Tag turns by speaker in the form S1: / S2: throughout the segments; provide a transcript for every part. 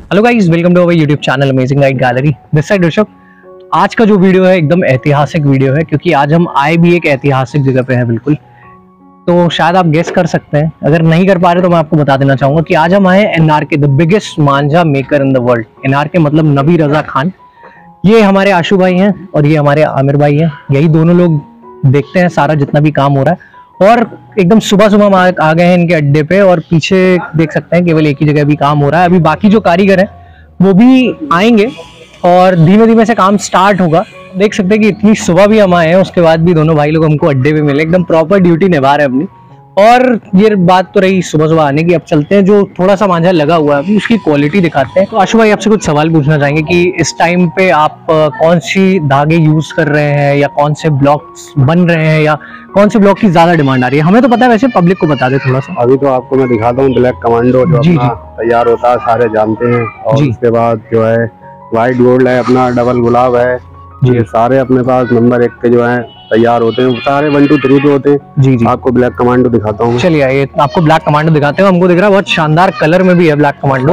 S1: Hello guys, welcome to our YouTube channel amazing night gallery. This side Rishabh. आज का जो video है एकदम ऐतिहासिक वीडियो है, क्योंकि आज हम आए भी एक ऐतिहासिक जगह पे हैं बिल्कुल। तो शायद आप गेस कर सकते हैं, अगर नहीं कर पा रहे तो मैं आपको बता देना चाहूंगा कि आज हम आए NRK, the biggest manjha maker in the world. NRK मतलब नबी रजा खान। ये हमारे आशु भाई हैं और ये हमारे आमिर भाई हैं। यही दोनों लोग देखते हैं सारा जितना भी काम हो रहा है। और एकदम सुबह सुबह हम आ गए हैं इनके अड्डे पे, और पीछे देख सकते हैं केवल एक ही जगह भी काम हो रहा है। अभी बाकी जो कारीगर हैं वो भी आएंगे और धीमे धीमे से काम स्टार्ट होगा। देख सकते हैं कि इतनी सुबह भी हम आए हैं, उसके बाद भी दोनों भाई लोग हमको अड्डे पे मिले, एकदम प्रॉपर ड्यूटी निभा रहे हैं अपनी। और ये बात तो रही सुबह सुबह आने की, अब चलते हैं जो थोड़ा सा मांझा लगा हुआ है उसकी क्वालिटी दिखाते हैं। तो आशु भाई आपसे कुछ सवाल पूछना चाहेंगे कि इस टाइम पे आप कौन सी धागे यूज कर रहे हैं, या कौन से ब्लॉक्स बन रहे हैं, या कौन से ब्लॉक की ज्यादा डिमांड आ रही है? हमें तो पता है, वैसे पब्लिक को बता दे थोड़ा सा।
S2: अभी तो आपको मैं दिखाता हूँ ब्लैक कमांडो जो अपना तैयार होता है, सारे जानते हैं। और उसके बाद जो है व्हाइट गोल्ड है, अपना डबल गुलाब है। ये सारे अपने पास नंबर 1 के जो है तैयार होते हैं, सारे 1 2 3 पे होते हैं। जी। आपको ब्लैक कमांडो दिखाता हूँ। चलिए आइए,
S1: आपको ब्लैक कमांडो दिखाते हैं। हमको दिख रहा है बहुत शानदार कलर में भी है ब्लैक कमांडो।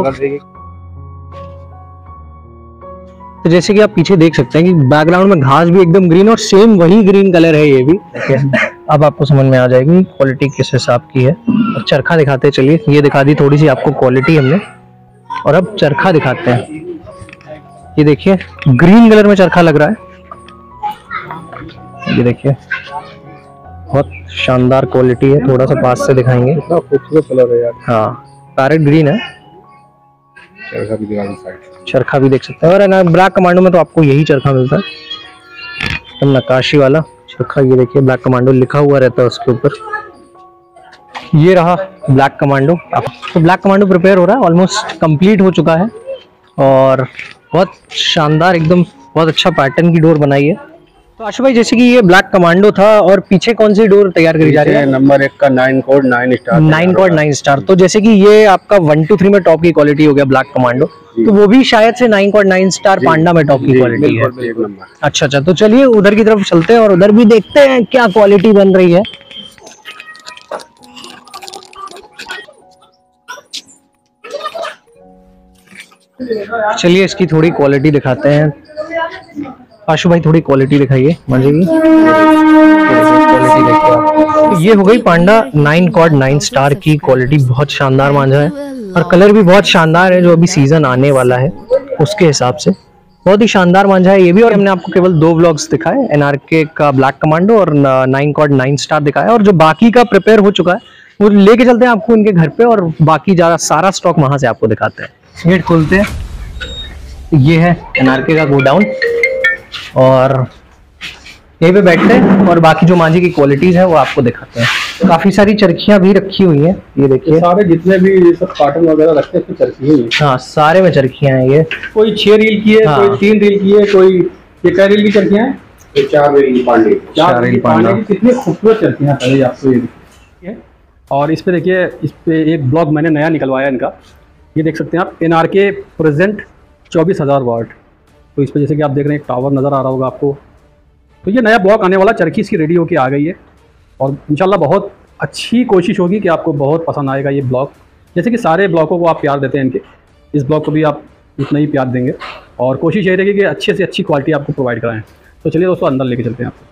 S1: तो जैसे कि आप पीछे देख सकते हैं कि बैकग्राउंड में घास भी एकदम ग्रीन, और सेम वही ग्रीन कलर है ये भी। अब आपको समझ में आ जाएगी क्वालिटी किस हिसाब की है। और चरखा दिखाते हैं, चलिए। ये दिखा दी थोड़ी सी आपको क्वालिटी हमने, और अब चरखा दिखाते हैं। ये देखिए ग्रीन कलर में चरखा लग रहा है। ये देखिए बहुत शानदार क्वालिटी है। थोड़ा सा पास से दिखाएंगे।
S2: खूबसूरत कलर है यार।
S1: हाँ, पैरेट ग्रीन है।
S2: चरखा भी दिखा दी,
S1: चरखा भी देख सकते हैं। और ब्लैक कमांडो में तो आपको यही चरखा मिलता है, तो नक्काशी वाला चरखा। ये देखिए ब्लैक कमांडो लिखा हुआ रहता है उसके ऊपर। ये रहा ब्लैक कमांडो। तो ब्लैक कमांडो प्रिपेयर हो रहा है, ऑलमोस्ट कंप्लीट हो चुका है। और बहुत शानदार, एकदम बहुत अच्छा पैटर्न की डोर बनाई है। तो आशु भाई, जैसे कि ये ब्लैक कमांडो था, और पीछे कौन सी डोर तैयार करी जा रही है?
S2: नंबर 1 का 9 कोड 9 स्टार।
S1: 9 code 9 star. तो जैसे कि ये आपका 1 2 3 में टॉप की क्वालिटी हो गया ब्लैक कमांडो, तो वो भी शायद से 9 कोड 9 स्टार पांडा में टॉप की क्वालिटी है। अच्छा अच्छा, तो चलिए उधर की तरफ चलते हैं और उधर भी देखते हैं क्या क्वालिटी बन रही है। चलिए इसकी थोड़ी क्वालिटी दिखाते हैं। आशु भाई थोड़ी क्वालिटी दिखाइए मांझे की। क्वालिटी देखिए, ये हो गई पांडा 9 कोड 9 स्टार की क्वालिटी। बहुत शानदार मांझा है, और कलर भी बहुत शानदार है, जो अभी सीजन आने वाला है उसके हिसाब से बहुत ही शानदार मांझा है ये भी। और हमने आपको केवल 2 व्लॉग्स दिखाए, एनआरके का ब्लैक कमांडो और 9 कोड 9 स्टार दिखाया। और जो बाकी का प्रिपेयर हो चुका है वो लेके चलते हैं आपको उनके घर पे, और बाकी सारा स्टॉक वहां से आपको दिखाते हैं। गेट खोलते हैं। ये है एनआरके का गोडाउन, और यहीं पे बैठते हैं और बाकी जो मांझे की क्वालिटीज है वो आपको दिखाते हैं। काफी सारी चरखियां भी रखी हुई हैं। ये देखिए
S2: सारे जितने भी ये सब कार्टन वगैरह रखते हैं चरखियां ही।
S1: हाँ, सारे में चरखियां हैं। ये
S2: कोई 6 रील की है, कोई 3 रील की है, कोई ये क्या रील की चरखियां हैं? 4 रील की पांडे। 4 रील पांडे की कितनी खूबसूरत चरखियां पहले आपको ये देखिए। और इस पे देखिए, इस पे एक ब्लॉग मैंने नया निकलवाया इनका। ये देख सकते हैं आप, एनआरके प्रेजेंट 24,000 वाट। तो इस पे जैसे कि आप देख रहे हैं एक टावर नज़र आ रहा होगा आपको। तो ये नया ब्लॉक आने वाला, चरखी इसकी रेडी होके आ गई है, और इंशाल्लाह बहुत अच्छी कोशिश होगी कि आपको बहुत पसंद आएगा ये ब्लॉक। जैसे कि सारे ब्लॉकों को आप प्यार देते हैं इनके, इस ब्लॉक को भी आप इतना ही प्यार देंगे, और कोशिश यही रहेगी कि अच्छे से अच्छी क्वालिटी आपको प्रोवाइड कराएं। तो चलिए दोस्तों, अंदर लेके चलते हैं आपको।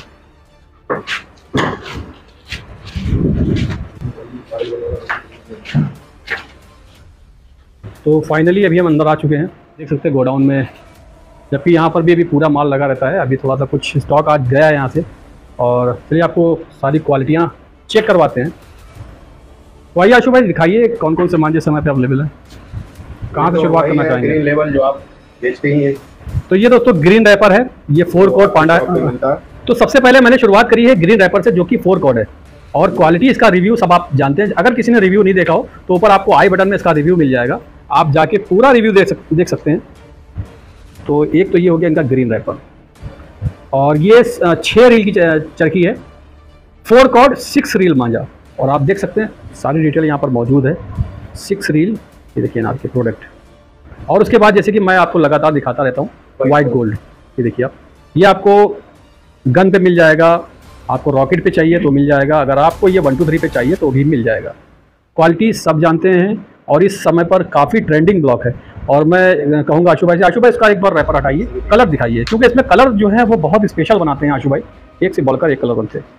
S2: तो फाइनली अभी हम अंदर आ चुके हैं। देख सकते हैं गोडाउन में, जबकि यहाँ पर भी अभी पूरा माल लगा रहता है। अभी थोड़ा सा कुछ स्टॉक आज गया है यहाँ से, और चलिए आपको सारी क्वालिटियाँ चेक करवाते हैं। तो आइए आशु भाई, दिखाइए कौन कौन से मांझे समय पे अवेलेबल है, कहाँ से शुरुआत करना चाहेंगे? ग्रीन लेवल जो आप बेचते ही हैं।
S1: तो ये दोस्तों ग्रीन रैपर है, ये 4 कोड पांडा है। तो सबसे पहले मैंने शुरुआत करी है ग्रीन रैपर से, जो कि 4 कोड है। और क्वालिटी इसका रिव्यू सब आप जानते हैं। अगर किसी ने रिव्यू नहीं देखा हो तो ऊपर आपको आई बटन में इसका रिव्यू मिल जाएगा, आप जाके पूरा रिव्यू देख सकते हैं। तो एक तो ये हो गया इनका ग्रीन रैपर, और ये 6 रील की चरखी है, 4 कोड 6 रील मांझा। और आप देख सकते हैं सारी डिटेल यहाँ पर मौजूद है। 6 रील, ये देखिए ना आपके प्रोडक्ट। और उसके बाद जैसे कि मैं आपको लगातार दिखाता रहता हूँ, वाइट गोल्ड, ये देखिए आप, ये आपको गन पे मिल जाएगा, आपको रॉकेट पे चाहिए तो मिल जाएगा, अगर आपको ये 1 2 3 पे चाहिए तो भी मिल जाएगा। क्वालिटी सब जानते हैं, और इस समय पर काफ़ी ट्रेंडिंग ब्लॉक है।
S2: और मैं कहूँगा आशु भाई से, आशु भाई इसका एक बार रैपर हटाइए, कलर दिखाइए, क्योंकि इसमें कलर जो है वो बहुत स्पेशल बनाते हैं आशु भाई, एक से बढ़कर एक कलर बनते हैं।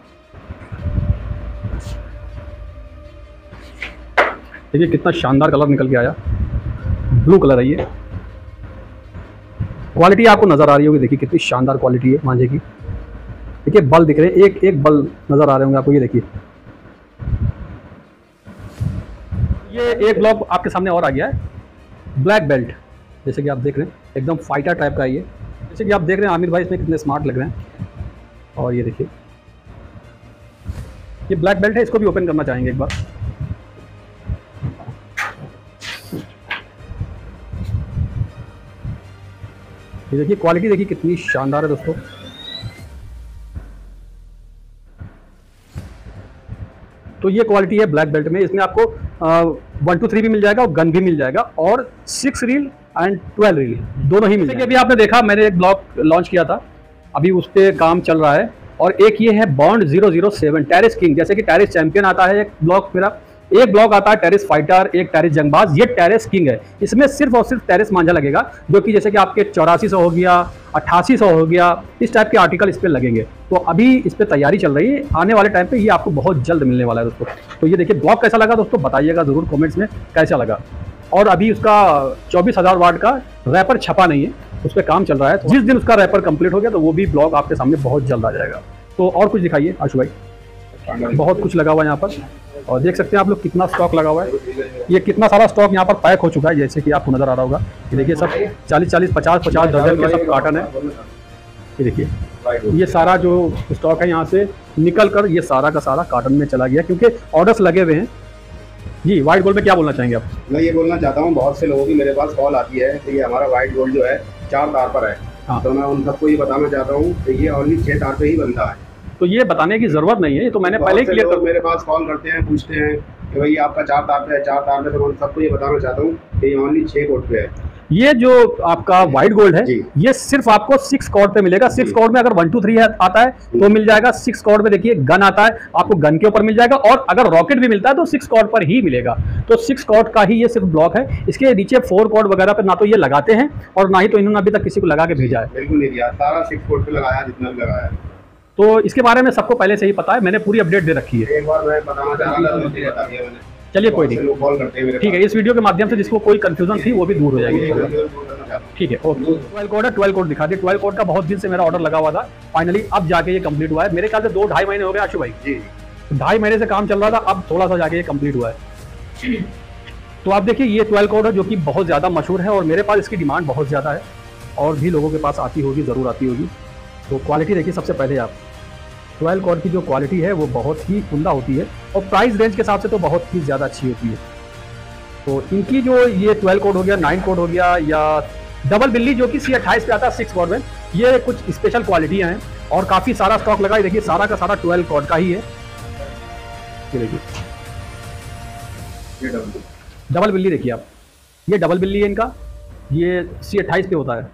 S2: देखिए कितना शानदार कलर निकल के आया, ब्लू कलर है ये। क्वालिटी आपको नज़र आ रही होगी, देखिए कितनी शानदार क्वालिटी है मांझे की। देखिए बल दिख रहे हैं, एक एक बल नज़र आ रहे होंगे आपको, ये देखिए। ये एक ब्लॉक आपके सामने और आ गया है, ब्लैक बेल्ट, जैसे कि आप देख रहे हैं एकदम फाइटर टाइप का है ये। जैसे कि आप देख रहे हैं आमिर भाई इसमें कितने स्मार्ट लग रहे हैं। और ये देखिए ये ब्लैक बेल्ट है, इसको भी ओपन करना चाहेंगे एक बार। ये देखिए क्वालिटी देखिए कितनी शानदार है दोस्तों। तो ये क्वालिटी है ब्लैक बेल्ट में। इसमें आपको 1 2 3 भी मिल जाएगा और गन भी मिल जाएगा, और 6 रील एंड 12 रील दोनों ही मिल जाएंगे। अभी आपने देखा मैंने एक ब्लॉक लॉन्च किया था, अभी उस पर काम चल रहा है। और एक ये है बॉन्ड 007 टेरिस किंग, जैसे कि टेरिस चैंपियन आता है एक ब्लॉक मेरा, एक ब्लॉक आता है टेरिस फाइटर, एक टेरिस जंगबाज, ये टेरिस किंग है। इसमें सिर्फ और सिर्फ टेरिस मांझा लगेगा, जो कि जैसे कि आपके 8400 हो गया, 8800 हो गया, इस टाइप के आर्टिकल इस पर लगेंगे। तो अभी इस पर तैयारी चल रही है, आने वाले टाइम पे ये आपको बहुत जल्द मिलने वाला है दोस्तों। तो ये देखिए ब्लॉक कैसा लगा दोस्तों, बताइएगा जरूर कमेंट्स में कैसा लगा। और अभी उसका 24,000 वाट का रैपर छपा नहीं है, उस पर काम चल रहा है। तो जिस दिन उसका रैपर कंप्लीट हो गया तो वो भी ब्लॉग आपके सामने बहुत जल्द आ जाएगा। तो और कुछ दिखाइए आशु भाई, बहुत कुछ लगा हुआ है यहाँ पर, और देख सकते हैं आप लोग कितना स्टॉक लगा हुआ है। ये कितना सारा स्टॉक यहाँ पर पैक हो चुका है, जैसे कि आपको नजर आ रहा होगा। ये देखिए सब 40-40, 50-50 दर्जन के सब कार्टन है। ये देखिए ये सारा जो स्टॉक है यहाँ से निकल कर ये सारा का सारा कार्टन में चला गया, क्योंकि ऑर्डर्स लगे हुए हैं। जी वाइट गोल्ड में क्या बोलना चाहेंगे आप?
S3: मैं ये बोलना चाहता हूँ, बहुत से लोगों की मेरे पास कॉल आती है कि ये हमारा वाइट गोल्ड जो है 4 तार पर है। हाँ। तो मैं उन सबको ये बताना चाहता हूँ कि ये ओनली 6 तार पे ही बनता है।
S2: तो ये बताने की जरूरत नहीं है, ये तो मैंने पहले ही क्लियर कर।
S3: मेरे पास कॉल करते हैं, पूछते हैं कि भाई आपका 4 तार पे है, 4 तार पे, तो मैं सबको ये बताना चाहता हूँ कि ये ओनली 6 कोड पे है।
S2: ये जो आपका व्हाइट गोल्ड है ये सिर्फ आपको 6 कॉर्ड पे मिलेगा। 6 कॉर्ड में अगर 1 2 3 आता है तो मिल जाएगा। 6 कॉर्ड में देखिए गन आता है, आपको गन के ऊपर मिल जाएगा, और अगर रॉकेट भी मिलता है तो 6 कॉर्ड पर ही मिलेगा। तो 6 कॉर्ड का ही ये सिर्फ ब्लॉक है। इसके नीचे 4 कॉर्ड वगैरह पे ना तो ये लगाते हैं और ना ही तो इन्होंने अभी तक किसी को लगा के भेजा है।
S3: बिल्कुल नहीं दिया, सारा 6 कॉर्ड पे लगाया जितना भी लगाया है।
S2: तो इसके बारे में सबको पहले से ही पता है, मैंने पूरी अपडेट दे रखी है।
S3: एक बार मैं बताना चाह रहा था, बता दिया मैंने।
S2: चलिए कोई नहीं, ठीक है। इस वीडियो के माध्यम से जिसको कोई कंफ्यूजन थी वो भी दूर हो जाएगी। ठीक है ओके। 12 कोड है, 12 कोड दिखा दिए। 12 कोड का बहुत दिन से मेरा ऑर्डर लगा हुआ था, फाइनली अब जाके ये कंप्लीट हुआ है। मेरे ख्याल से 2-2.5 महीने हो गए आशु भाई जी, 2.5 महीने से काम चल रहा था, अब थोड़ा सा जाके ये कंप्लीट हुआ है। तो आप देखिए ये 12 कोड है जो कि बहुत ज़्यादा मशहूर है, और मेरे पास इसकी डिमांड बहुत ज़्यादा है, और भी लोगों के पास आती होगी, ज़रूर आती होगी। तो क्वालिटी देखिए सबसे पहले आप, 12 कोड की जो क्वालिटी है वो बहुत ही उम्दा होती है, और प्राइस रेंज के हिसाब से तो बहुत ही ज़्यादा अच्छी होती है। तो इनकी जो ये 12 कोड हो गया, 9 कोड हो गया, या डबल बिल्ली जो कि C28 पे आता है 6 कोड में, ये कुछ स्पेशल क्वालिटियाँ हैं, और काफ़ी सारा स्टॉक लगा है। देखिए सारा का सारा 12 कोड का ही है। ये देखिए डबल बिल्ली, देखिए आप, ये डबल बिल्ली है इनका, ये C28 पे होता है।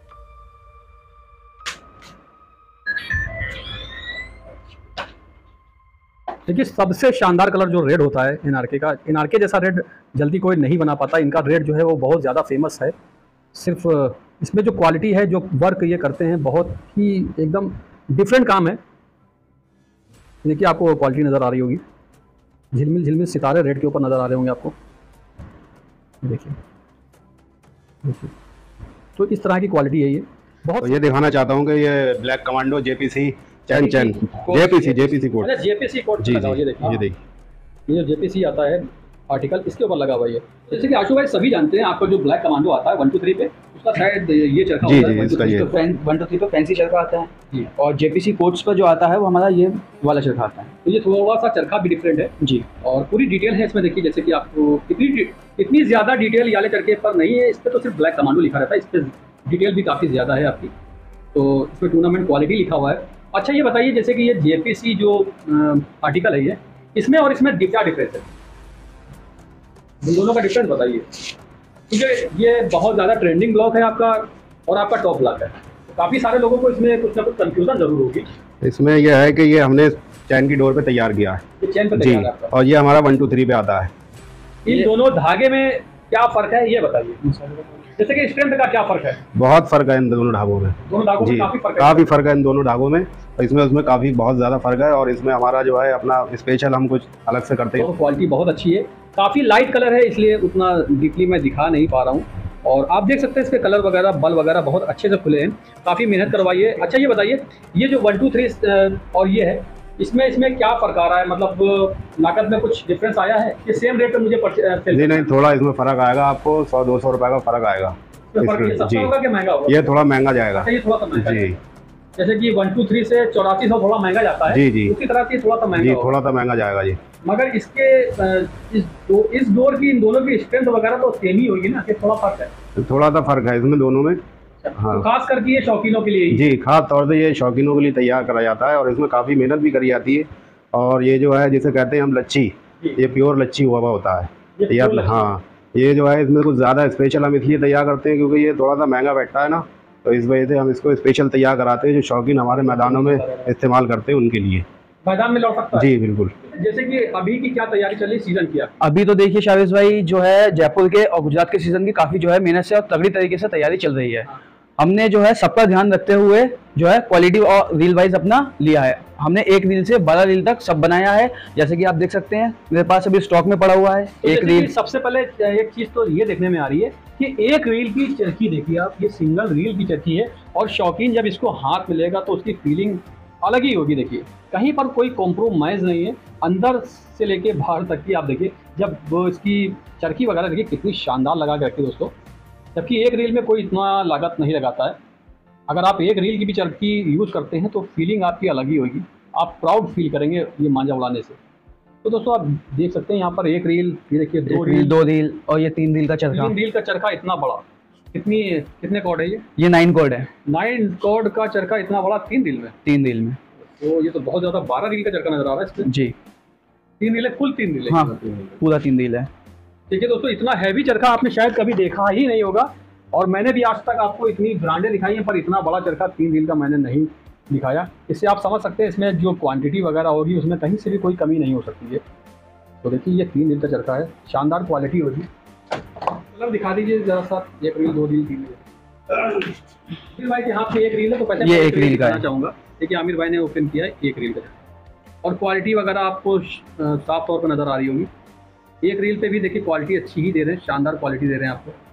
S2: देखिए सबसे शानदार कलर जो रेड होता है एनआरके का, एनआरके जैसा रेड जल्दी कोई नहीं बना पाता। इनका रेड जो है वो बहुत ज़्यादा फेमस है। सिर्फ इसमें जो क्वालिटी है, जो वर्क ये करते हैं, बहुत ही एकदम डिफरेंट काम है। देखिए आपको क्वालिटी नज़र आ रही होगी, झिलमिल झिलमिल सितारे रेड के ऊपर नज़र आ रहे होंगे आपको। देखिए देखिए, तो इस तरह की क्वालिटी है ये। बहुत
S3: तो ये दिखाना चाहता हूँ कि ये black commando JPC chain JPC code,
S2: JPC code
S3: जी जी,
S2: ये देखिए ये JPC आता है आर्टिकल, इसके ऊपर लगा हुआ है। जैसे कि आशु भाई सभी जानते हैं, आपका जो ब्लैक कमांडो आता है 1 2 3 पे, उसका शायद ये चरखा होता है।
S4: 1 2 3 पे फैंसी चरखा आता है, और JPC कोड्स पर जो आता है वो हमारा ये वाला चरखा आता है।
S2: तो ये थोड़ा सा चरखा भी डिफरेंट है
S4: जी,
S2: और पूरी डिटेल है इसमें। देखिए जैसे कि आपको इतनी ज़्यादा डिटेल वाले चरखे पर नहीं है, इस पर तो सिर्फ ब्लैक कमांडो लिखा रहता है, इस पर डिटेल भी काफ़ी ज़्यादा है आपकी। तो इसमें टूर्नामेंट क्वालिटी लिखा हुआ है। अच्छा ये बताइए, जैसे कि ये JPC जो आर्टिकल है, ये इसमें और इसमें क्या डिफरेंस है? इन दोनों का डिफरेंस बताइए, क्योंकि ये बहुत ज़्यादा ट्रेंडिंग ब्लॉक है आपका, और आपका टॉप ब्लॉक है। तो काफ़ी सारे लोगों को इसमें कुछ ना कुछ कंफ्यूजन जरूर होगी।
S3: इसमें यह है कि ये हमने चैन की डोर पे तैयार किया है,
S2: ये चैन पे
S3: जी,
S2: तैयार है आपका,
S3: और ये हमारा 1 2 3 पे आता है।
S2: इन दोनों धागे में क्या फ़र्क है ये बताइए। जैसे कि स्ट्रेंथ का क्या फ़र्क है?
S3: बहुत फ़र्क है इन दोनों धागों में।
S2: दोनों धागों में
S3: काफ़ी फ़र्क है इन दोनों धागों में। इसमें उसमें काफ़ी बहुत ज़्यादा फ़र्क है, और इसमें हमारा जो है अपना स्पेशल हम कुछ अलग से करते हैं।
S2: तो क्वालिटी बहुत अच्छी है, काफ़ी लाइट कलर है, इसलिए उतना डीपली मैं दिखा नहीं पा रहा हूँ। और आप देख सकते हैं इसके कलर वगैरह, बल वगैरह बहुत अच्छे से खुले हैं, काफ़ी मेहनत करवाई है। अच्छा ये बताइए, ये जो 1 2 3 और ये है, इसमें क्या फ़र्क आ रहा है? मतलब लागत में कुछ डिफरेंस आया है कि सेम रेट में मुझे
S3: नहीं, थोड़ा इसमें फ़र्क आएगा, आपको 100-200 रुपये का फ़र्क आएगा।
S2: सस्ता होगा कि महंगा होगा?
S3: ये थोड़ा महंगा जाएगा।
S2: ये थोड़ा सा महंगा
S3: जी।
S2: जैसे कि 1 2 3 से 8400 थोड़ा महंगा जाता है।
S3: जी।
S2: उसी तरह से थोड़ा सा महंगा
S3: जी, थोड़ा सा महंगा जाएगा जी।
S2: मगर इसके इस डोर की, इन दोनों की स्ट्रेंथ वगैरह तो सेम ही होगी ना, कि थोड़ा फर्क है?
S3: थोड़ा सा फर्क है इसमें दोनों में। हाँ,
S2: तो खास करके ये शौकीनों के लिए
S3: जी, खास तौर से ये शौकीनों के लिए तैयार करा जाता है, और इसमें काफ़ी मेहनत भी करी जाती है। और ये जो है जिसे कहते हैं हम लच्छी, ये प्योर लच्छी हुआ होता है तैयार। हाँ, ये जो है इसमें कुछ ज़्यादा स्पेशल हम इसलिए तैयार करते हैं क्योंकि ये थोड़ा सा महंगा बैठता है ना, तो इस वजह से हम इसको स्पेशल तैयार कराते हैं, जो शौकीन हमारे मैदानों में इस्तेमाल करते हैं उनके लिए।
S2: मैदान में लौट सकता है?
S3: जी बिल्कुल।
S2: जैसे कि अभी की क्या तैयारी चल रही है सीजन की?
S4: अभी तो देखिए शाविज भाई, जो है जयपुर के और गुजरात के सीजन की काफ़ी जो है मेहनत से और तगड़ी तरीके से तैयारी चल रही है। हमने जो है सबका ध्यान रखते हुए जो है क्वालिटी और रील वाइज अपना लिया है। हमने 1 रील से 12 रील तक सब बनाया है, जैसे कि आप देख सकते हैं मेरे पास अभी स्टॉक में पड़ा हुआ है।
S2: तो
S4: एक रील,
S2: सबसे पहले एक चीज तो ये देखने में आ रही है कि एक रील की चरखी देखिए आप, ये सिंगल रील की चरखी है, और शौकीन जब इसको हाथ में लेगा तो उसकी फीलिंग अलग ही होगी। देखिए कहीं पर कोई कॉम्प्रोमाइज़ नहीं है, अंदर से लेके बाहर तक की। आप देखिए जब वो इसकी चरखी वगैरह देखिए कितनी शानदार लगा के रखी दोस्तों, जबकि एक रील में कोई इतना लागत नहीं लगाता है। अगर आप एक रील की भी चरखी यूज़ करते हैं तो फीलिंग आपकी अलग ही होगी, आप प्राउड फील करेंगे ये मांझा उड़ाने से। तो दोस्तों आप देख सकते हैं यहाँ पर एक रील, ये देखिए 2 रील
S4: और ये 3 रील का चरखा।
S2: 3 रील का चरखा इतना बड़ा, कितने कॉर्ड है
S4: ये 9 कॉर्ड है।
S2: 9 कॉर्ड का चरखा इतना बड़ा 3 रील में?
S4: 3 रील में।
S2: तो ये तो बहुत ज़्यादा, 12 रील का चरखा नजर आ रहा है इसमें।
S4: जी
S2: 3 रील है, कुल 3 रील है?
S4: हाँ, पूरा 3 रील है।
S2: ठीक है दोस्तों, इतना हैवी चरखा आपने शायद कभी देखा ही नहीं होगा, और मैंने भी आज तक आपको इतनी ब्रांडें दिखाई हैं पर इतना बड़ा चरखा 3 रील का मैंने नहीं दिखाया। इससे आप समझ सकते हैं इसमें जो क्वांटिटी वगैरह होगी उसमें कहीं से भी कोई कमी नहीं हो सकती है। तो देखिए ये 3 रील का चरखा है, शानदार क्वालिटी होगी। मतलब दिखा दीजिए ज़रा सा, 1 रील 2 रील 3 रील। भाई के हाथ में 1 रील है तो पहले
S4: ये 1 रील का
S2: चाहूँगा। देखिए आमिर भाई ने ओपन किया है 1 रील का, और क्वालिटी वगैरह आपको साफ तौर पर नज़र आ रही होगी। 1 रील पे भी देखिए क्वालिटी अच्छी ही दे रहे हैं, शानदार क्वालिटी दे रहे हैं आपको।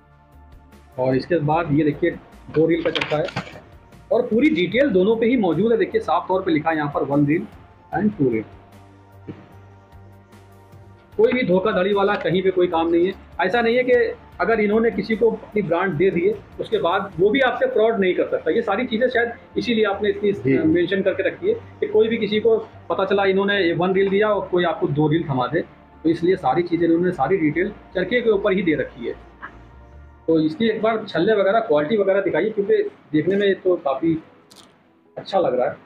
S2: और इसके बाद ये देखिए 2 रील का चरखा है, और पूरी डिटेल दोनों पे ही मौजूद है। देखिए साफ तौर पे लिखा है यहाँ पर 1 रील एंड 2 रील। कोई भी धोखाधड़ी वाला कहीं पे कोई काम नहीं है। ऐसा नहीं है कि अगर इन्होंने किसी को अपनी ब्रांड दे दी है उसके बाद वो भी आपसे फ्रॉड नहीं कर सकता। ये सारी चीज़ें शायद इसीलिए आपने इतनी मेंशन करके रखी है कि कोई भी किसी को पता चला इन्होंने 1 रील दिया और कोई आपको 2 रील थमा दे, तो इसलिए सारी चीज़ें इन्होंने सारी डिटेल चरखे के ऊपर ही दे रखी है। तो इसकी एक बार छल्ले वगैरह क्वालिटी वगैरह दिखाइए, क्योंकि देखने में तो काफ़ी अच्छा लग रहा है।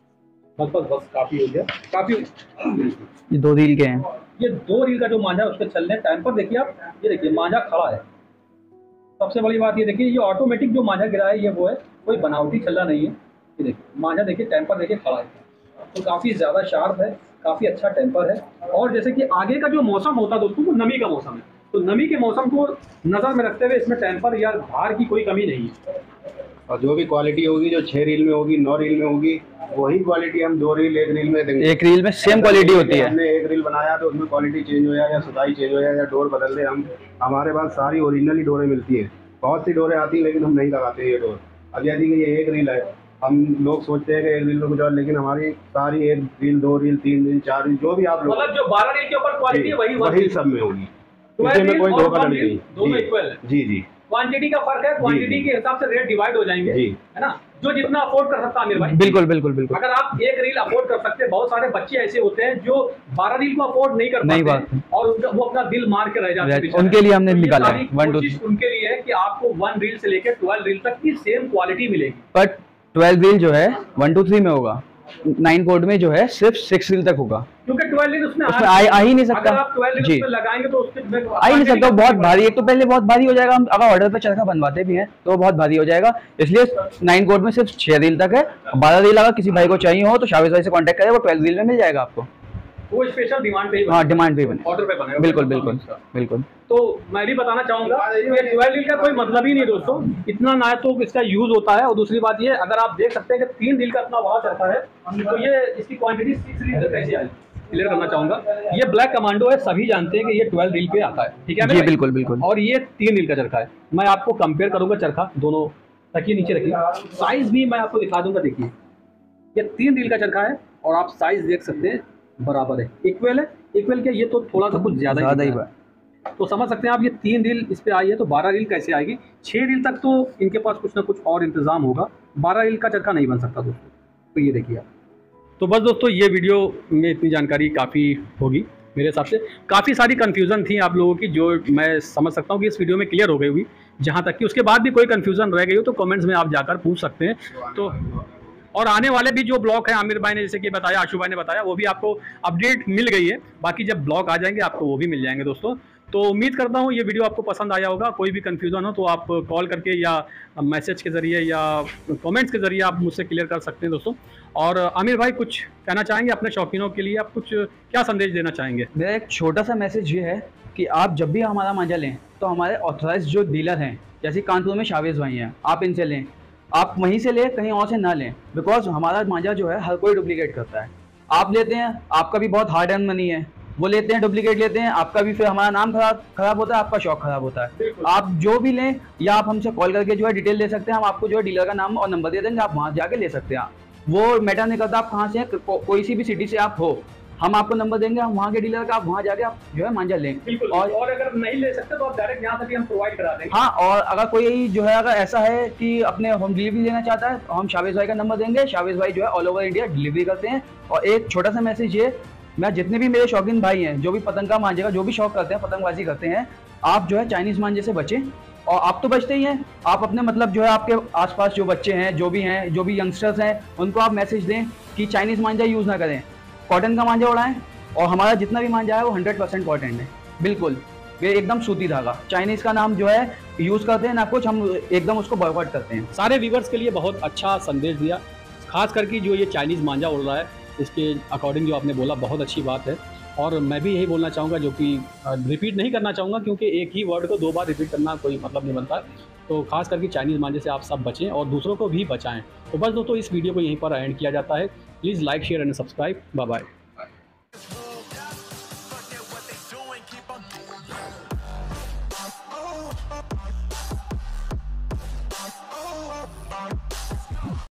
S2: बस काफ़ी हो गया, काफ़ी।
S4: ये 2 रील के हैं।
S2: ये 2 रील का जो मांझा उसके छल्ले टाइम पर देखिए आप, ये देखिए मांझा खड़ा है। सबसे बड़ी बात ये देखिए, ये ऑटोमेटिक जो मांझा गिरा है ये वो है, कोई बनावटी छल्ला नहीं है। ये देखिए मांझा देखिए टाइम पर देखिए खड़ा है, तो काफ़ी ज़्यादा शार्प है, काफ़ी अच्छा टेम्पर है। और जैसे कि आगे का जो मौसम होता है दोस्तों, वो नमी का मौसम है, तो नमी के मौसम को नज़र में रखते हुए इसमें टेम्पर या भार की कोई कमी नहीं है।
S3: और जो भी क्वालिटी होगी, जो 6 रील में होगी, 9 रील में होगी, वही क्वालिटी हम 2 रील 1 रील में देंगे।
S4: 1 रील में सेम क्वालिटी होती है।
S3: हमने 1 रील बनाया तो उसमें क्वालिटी चेंज हो जाए या सुधाई चेंज हो जाए या डोर बदल दे, हमारे पास सारी ओरिजिनल ही डोरें मिलती हैं। बहुत सी डोरें आती हैं लेकिन हम नहीं लगाते ये डोर। अब यदि ये 1 रील है, हम लोग सोचते हैं कि 1 रील में कुछ और, लेकिन हमारी सारी 1 रील 2 रील 3 रील 4 रील जो भी आप लोग,
S2: मतलब जो 12 रील के ऊपर क्वालिटी है वही
S3: सब में होगी, इसमें कोई धोखाधड़ी नहीं।
S2: दोनों इक्वल है।
S3: जी जी,
S2: क्वांटिटी का फर्क है, क्वांटिटी के हिसाब से रेट डिवाइड हो जाएंगे, है ना, जो जितना अफोर्ड कर सकता है आमिर भाई।
S4: बिल्कुल बिल्कुल बिल्कुल।
S2: अगर आप 1 रील अफोर्ड कर सकते हैं, बहुत सारे बच्चे ऐसे होते हैं जो 12 रील को अफोर्ड नहीं कर पाते और वो अपना दिल मार के रह जाते हैं।
S4: उनके लिए हमने निकाला है
S2: 1 2 3 उनके लिए है कि आपको 1 रील से लेकर 12 रील तक की सेम क्वालिटी मिलेगी।
S4: बट 12 रील जो है 1 2 3 में होगा, 9 कोड में जो है सिर्फ 6 रील तक होगा,
S2: क्योंकि 12 रील उसमें
S4: आ ही नहीं सकता।
S2: अगर आप 12 रील उसमें लगाएंगे तो उसके
S4: आ ही नहीं सकता, बहुत भारी। एक तो पहले बहुत भारी हो जाएगा, हम अगर ऑर्डर पे चरखा बनवाते भी हैं तो बहुत भारी हो जाएगा। इसलिए 9 कोड में सिर्फ 6 रील तक है। 12 रील अगर किसी भाई को चाहिए हो तो शाविज भाई से कांटेक्ट करें, वो 12 रील में मिल जाएगा आपको।
S2: वो स्पेशल डिमांड पे ही
S4: हाँ डिमांड पे बने,
S2: ऑर्डर पे बने।
S4: बिल्कुल बिल्कुल बिल्कुल।
S2: तो मैं भी बताना चाहूंगा ये 12 रील का कोई मतलब ही नहीं दोस्तों, इतना ना तो इसका यूज होता है, और दूसरी बात ये अगर आप देख सकते हैं कि 3 रील का इतना बड़ा चरखा है, तो ये इसकी क्वांटिटी 6 रील कैसे आई क्लियर करना चाहूंगा। ये ब्लैक कमांडो है, सभी जानते हैं कि ये 12 रील पे आता है, ठीक है
S4: जी बिल्कुल बिल्कुल।
S2: और ये 3 रील का चरखा है। मैं आपको कंपेयर करूंगा चरखा दोनों, रखिए नीचे रखिए, साइज भी मैं आपको दिखा दूंगा। देखिए ये 3 रील का चरखा है और आप साइज देख सकते हैं बराबर है, इक्वल है। इक्वल क्या, ये तो थोड़ा सा कुछ ज्यादा ही है, तो समझ सकते हैं आप ये 3 रील इस पे आई है तो 12 रील कैसे आएगी। 6 रील तक तो इनके पास कुछ ना कुछ और इंतजाम होगा, 12 रील का चरखा नहीं बन सकता दोस्तों। तो ये देखिए आप। तो बस दोस्तों ये वीडियो में इतनी जानकारी काफ़ी होगी मेरे हिसाब से। काफ़ी सारी कन्फ्यूज़न थी आप लोगों की, जो मैं समझ सकता हूँ कि इस वीडियो में क्लियर हो गई हुई। जहाँ तक कि उसके बाद भी कोई कन्फ्यूज़न रह गई हो तो कमेंट्स में आप जाकर पूछ सकते हैं। तो और आने वाले भी जो ब्लॉग हैं, आमिर भाई ने जैसे कि बताया, आशु भाई ने बताया, वो भी आपको अपडेट मिल गई है। बाकी जब ब्लॉग आ जाएंगे आपको वो भी मिल जाएंगे दोस्तों। तो उम्मीद करता हूँ ये वीडियो आपको पसंद आया होगा। कोई भी कन्फ्यूज़न हो तो आप कॉल करके या मैसेज के ज़रिए या कमेंट्स के ज़रिए आप मुझसे क्लियर कर सकते हैं दोस्तों। और आमिर भाई कुछ कहना चाहेंगे अपने शौकीनों के लिए, आप कुछ क्या संदेश देना चाहेंगे?
S4: मेरा एक छोटा सा मैसेज ये है कि आप जब भी हमारा मांझा लें तो हमारे ऑथराइज जो डीलर हैं, जैसे कानपुर में शावेज भाई हैं, आप इनसे लें। आप वहीं से लें, कहीं और से ना लें, बिकॉज हमारा मांझा जो है हर कोई डुप्लीकेट करता है। आप लेते हैं, आपका भी बहुत हार्ड अर्न मनी है, वो लेते हैं डुप्लीकेट लेते हैं, आपका भी फिर हमारा नाम खराब होता है, आपका शौक खराब होता है। आप जो भी लें या आप हमसे कॉल करके जो है डिटेल ले सकते हैं, हम आपको जो है डीलर का नाम और नंबर दे देंगे, आप वहाँ जाके ले सकते हैं। वो मैटर नहीं करता आप कहाँ से हैं, कोई सी भी सिटी से आप हो, हम आपको नंबर देंगे, हम वहाँ के डीलर का, आप वहाँ जाके आप जो है मांझा लें।
S2: और अगर नहीं ले सकते तो आप डायरेक्ट यहाँ तक हम प्रोवाइड करा देंगे।
S4: हाँ, और अगर कोई जो है अगर ऐसा है कि अपने होम डिलीवरी लेना चाहता है तो हम शावेज भाई का नंबर देंगे। शावेज भाई जो है ऑल ओवर इंडिया डिलीवरी करते हैं। और एक छोटा सा मैसेज ये, मैं जितने भी मेरे शौकीन भाई हैं, जो भी पतंग का मांझे का जो भी शौक करते हैं, पतंगबाजी करते हैं, आप जो है चाइनीज मांझे से बचें। और आप तो बचते ही हैं, आप अपने मतलब जो है आपके आसपास जो बच्चे हैं, जो भी यंगस्टर्स हैं, उनको आप मैसेज दें कि चाइनीज मांझा यूज़ ना करें, कॉटन का मांझा उड़ाएं। और हमारा जितना भी मांझा है वो 100% कॉटन है, बिल्कुल ये एकदम सूती धागा। चाइनीज का नाम जो है यूज़ करते हैं ना कुछ, हम एकदम उसको बॉयकॉट करते हैं।
S2: सारे व्यूअर्स के लिए बहुत अच्छा संदेश दिया, खास करके जो ये चाइनीज़ मांझा उड़ रहा है इसके अकॉर्डिंग जो आपने बोला बहुत अच्छी बात है। और मैं भी यही बोलना चाहूँगा, जो कि रिपीट नहीं करना चाहूँगा, क्योंकि एक ही वर्ड को 2 बार रिपीट करना कोई मतलब नहीं बनता। तो खास करके चाइनीज़ मांझे से आप सब बचें और दूसरों को भी बचाएं। तो बस दोस्तों इस वीडियो को यहीं पर एंड किया जाता है। Please like, share and subscribe. Bye bye.